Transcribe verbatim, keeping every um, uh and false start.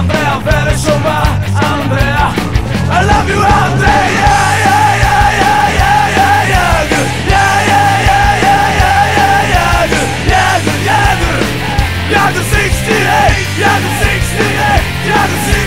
Andrea, very sober, Andrea. I love you, Andrea. Yeah, yeah, yeah, yeah, yeah, yeah, yeah, good. Yeah, yeah, yeah, yeah, yeah, yeah, yeah, good. Yeah, good, yeah, good. Yeah, good sixty-eight, yeah, good sixty-eight, yeah, good sixty-eight.